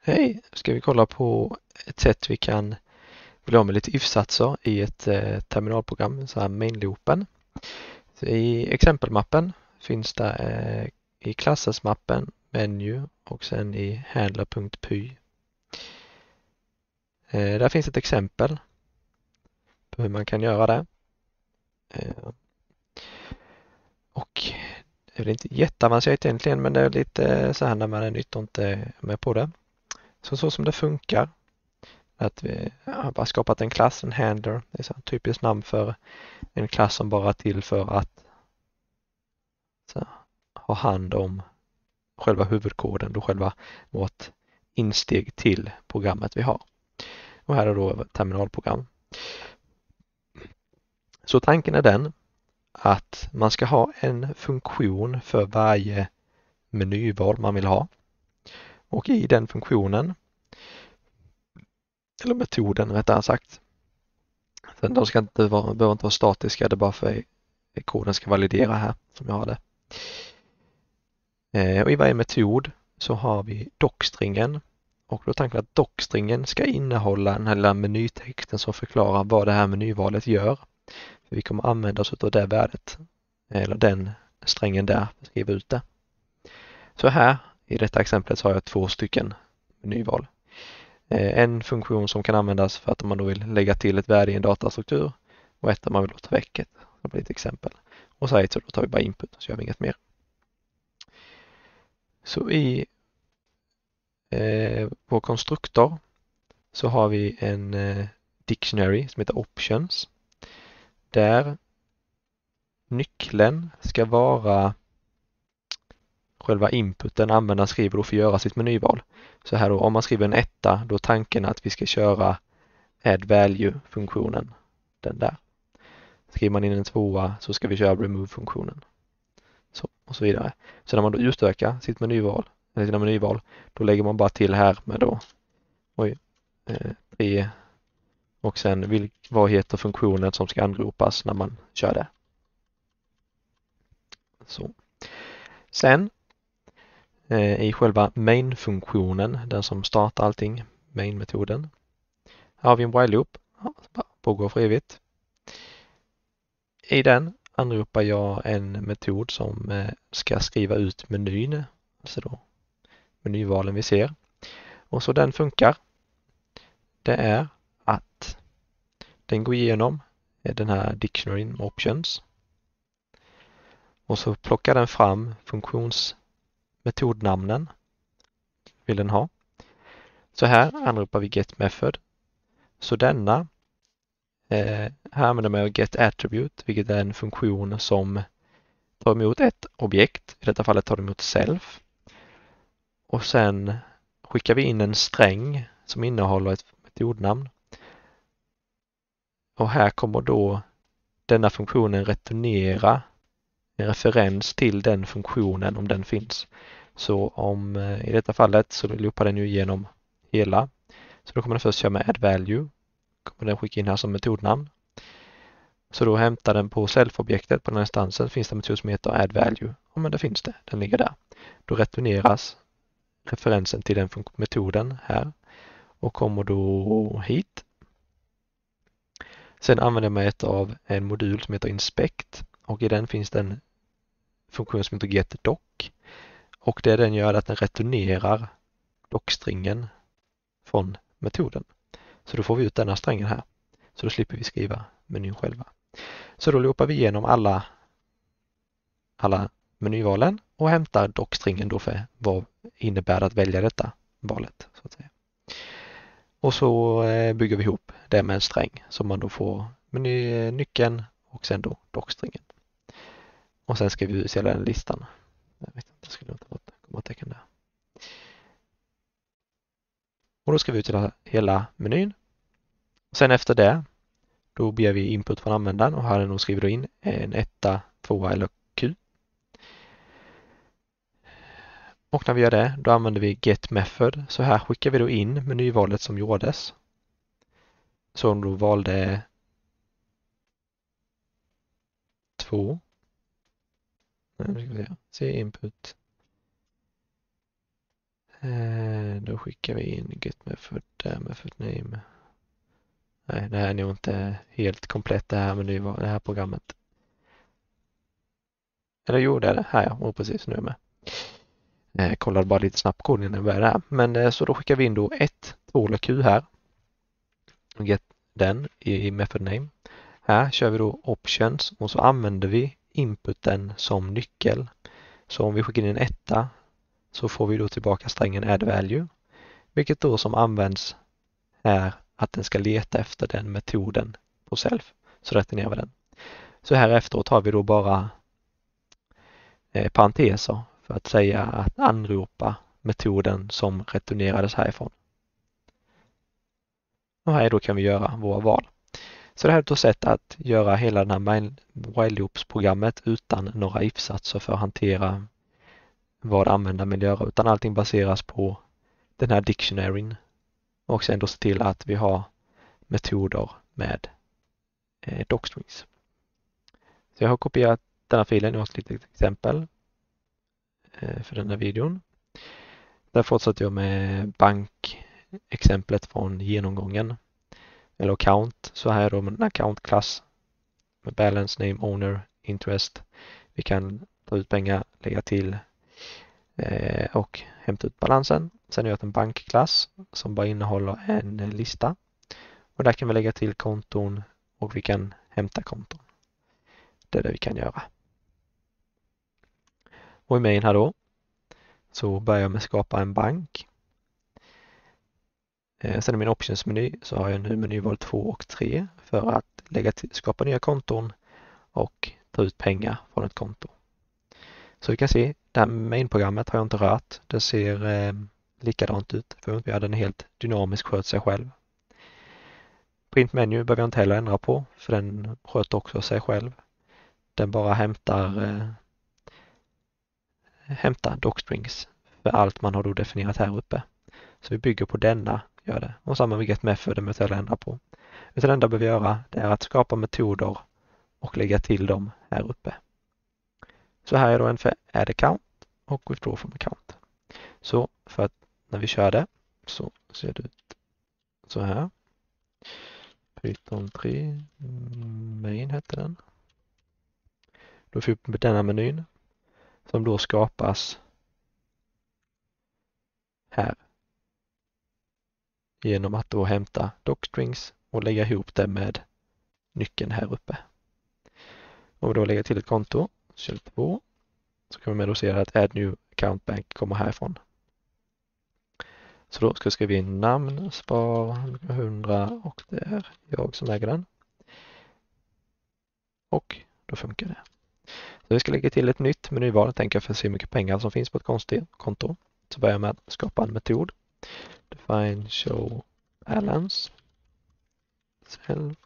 Hej, nu ska vi kolla på ett sätt vi kan bli av med lite if-satser i ett terminalprogram, så här main-loopen. Så i exempelmappen finns det i classes-mappen menu och sen i handler.py. Där finns ett exempel på hur man kan göra det. Och det är inte jätteavancerat egentligen, men det är lite så här när man är nytt och inte är med på det. Så som det funkar. Att vi har bara skapat en klass, en handler. Det är så ett typiskt namn för en klass som bara är till för att ha hand om själva huvudkoden, då själva vårt insteg till programmet vi har. Och här är då ett terminalprogram. Så tanken är den att man ska ha en funktion för varje menyval man vill ha. Och i den funktionen, eller metoden rättare sagt, de ska inte vara, behöver inte vara statiska, det är bara för att koden ska validera här som jag har det. Och i varje metod så har vi docstringen och då är tanken att docstringen ska innehålla den här lilla menytexten som förklarar vad det här menyvalet gör. Vi kommer använda oss av det värdet eller den strängen där för att skriva ut det. Så här i detta exemplet så har jag 2 stycken menyval. En funktion som kan användas för att man då vill lägga till ett värde i en datastruktur och ett där man vill ta väck ett. Det blir ett exempel. Och så ett så då tar vi bara input och så gör vi inget mer. Så i vår konstruktor så har vi en dictionary som heter options där nyckeln ska vara själva inputen användaren skriver då för att göra sitt menyval. Så här då, om man skriver en etta, då är tanken att vi ska köra add value-funktionen, den där. Skriver man in en 2 så ska vi köra remove-funktionen. Så, och så vidare. Så när man då utökar sitt menyval, eller sina menyval, då lägger man bara till här med då 3 och sen vad heter funktionen som ska anropas när man kör det. Så. Sen i själva main-funktionen, den som startar allting, main-metoden, har vi en while-loop, pågår för evigt. I den anropar jag en metod som ska skriva ut menyn, alltså då menyvalen vi ser. Och så den funkar, det är att den går igenom den här dictionary options och så plockar den fram funktionsmetodnamnen vill den ha. Så här anropar vi get method. Så denna här använder man get attribute, vilket är en funktion som tar emot ett objekt. I detta fallet tar det emot self. Och sen skickar vi in en sträng som innehåller ett metodnamn. Och här kommer då denna funktionen returnera en referens till den funktionen om den finns. Så om i detta fallet så loopar den ju igenom hela. Så då kommer den först köra med add value. Kommer den skicka in här som metodnamn. Så då hämtar den på self-objektet på den här instansen finns det en metod som heter add value. Ja, men det finns det. Den ligger där. Då returneras referensen till den metoden här och kommer då hit. Sen använder jag mig av en modul som heter inspect och i den finns det en funktion som heter getDoc och det den gör är att den returnerar docstringen från metoden. Så då får vi ut denna strängen här. Så då slipper vi skriva menyn själva. Så då loopar vi igenom alla menyvalen och hämtar docstringen då för vad innebär att välja detta valet. Så att säga. Och så bygger vi ihop det med en sträng som man då får nyckeln och sen då docstringen. Och sen ska vi ut hela den listan. Jag vet inte, jag skulle inte ha kommatecken där. Och då ska vi ut hela menyn. Och sen efter det, då begär vi input från användaren och här då skriver du in en 1, 2 eller Q. Och när vi gör det, då använder vi get method. Så här skickar vi då in menyvalet som gjordes. Som då valde 2. Nu ska vi se input. Då skickar vi in get method name. Nej, det här är nog inte helt komplett det här menyval, det här programmet. Eller jo, det är det. Här ja, och precis nu är jag med. Kollade bara lite snabbt koden innan jag började här. Men så då skickar vi in då 1, 2 eller Q här. Och get den i method name. Här kör vi då options och så använder vi inputen som nyckel. Så om vi skickar in en 1 så får vi då tillbaka strängen add value. Vilket då som används är att den ska leta efter den metoden på self. Så returnerar vi den. Så här efteråt har vi då bara parenteser för att säga att anropa metoden som returnerades härifrån. Och här då kan vi göra våra val. Så det här är ett sätt att göra hela den här while loops-programmet utan några if-satser för att hantera vad användaren vill göra, utan allting baseras på den här dictionaryn och sen då se till att vi har metoder med docstrings. Så jag har kopierat den här filen, jag har ett litet exempel för den här videon. Där fortsätter jag med bankexemplet från genomgången eller account. Så här är då en account-klass med balance, name, owner, interest. Vi kan ta ut pengar, lägga till och hämta ut balansen. Sen har jag en bankklass som bara innehåller en lista. Och där kan vi lägga till konton och vi kan hämta konton. Det är det vi kan göra. Och i main här då så börjar jag med att skapa en bank. Sen i min options-meny så har jag nu menyval 2 och 3 för att skapa nya konton och ta ut pengar från ett konto. Så vi kan se, det här main-programmet har jag inte rört. Det ser likadant ut för att den är helt dynamisk, sköter sig själv. Print menu behöver jag inte heller ändra på för den sköter också sig själv. Den bara hämtar docstrings för allt man har då definierat här uppe. Så vi bygger på denna, gör det. Och samma med get method, det behöver jag ändra på. Utan det enda behöver göra det är att skapa metoder och lägga till dem här uppe. Så här är då en för add account och withdraw from account. Så för att när vi kör det så ser det ut så här. Python 3 main heter den. Då får vi upp denna menyn som då skapas här genom att då hämta docstrings och lägga ihop det med nyckeln här uppe. Om vi då lägger till ett konto, käll 2, så kan vi då se att add new account bank kommer härifrån. Så då ska jag skriva in namn, spar 100 och det är jag som äger den. Och då funkar det. Så vi ska lägga till ett nytt menyval, tänker jag, för att se hur mycket pengar som finns på ett konto. Så börjar jag med att skapa en metod. Define show balance. Self.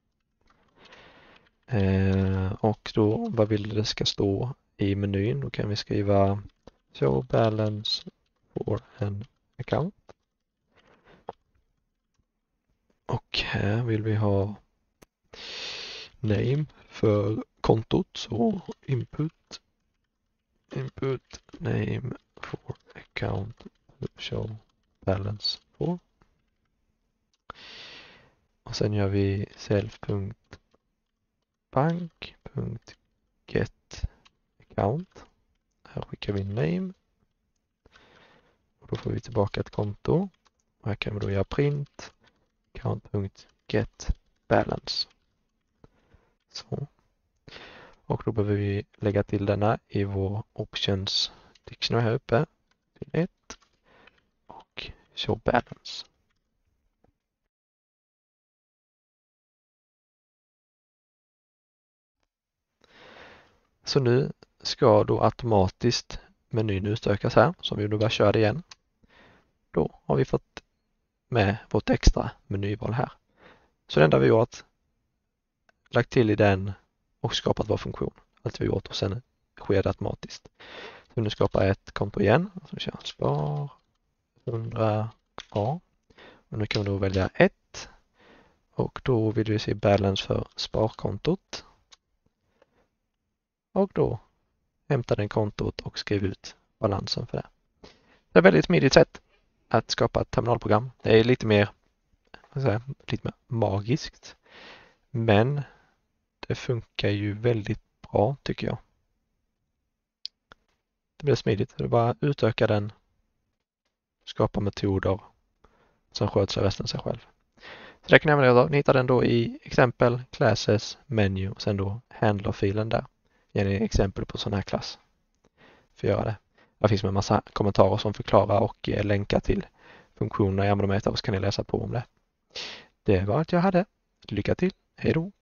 Och då, vad vill det ska stå i menyn? Då kan vi skriva show balance for an account. Och här vill vi ha name för kontot, så input name for account show balance for. Och sen gör vi self.bank.get account. Här skickar vi name. Och då får vi tillbaka ett konto. Och här kan vi då göra print account.get balance. Så. Och då behöver vi lägga till denna i vår options dictionary här uppe. Till 1 och show balance. Så nu ska då automatiskt menyn utökas här. Så om vi då bara kör det igen. Då har vi fått med vårt extra menyval här. Så det enda vi gjort, lagt till i den och skapat vår funktion. Allt vi gjort och sen sker det automatiskt. Så nu skapar jag ett konto igen. Så vi kör spar 100A. Och nu kan vi då välja 1. Och då vill vi se balance för sparkontot. Och då hämtar den kontot och skriver ut balansen för det. Det är ett väldigt smidigt sätt att skapa ett terminalprogram. Det är lite mer, lite mer magiskt. Men det funkar ju väldigt bra tycker jag. Det blir smidigt. Det är bara utöka den, skapa metoder, sen sköter resten sig själv. Så det kan ni använda er av. Ni hittar den då i exempel, classes, menu och sen då handler-filen där. Ger ni exempel på sån här klass. För att göra det. Det finns med en massa kommentarer som förklarar och länkar till funktionerna i Ammodometer och så kan ni läsa på om det. Det var allt jag hade. Lycka till. Hej då!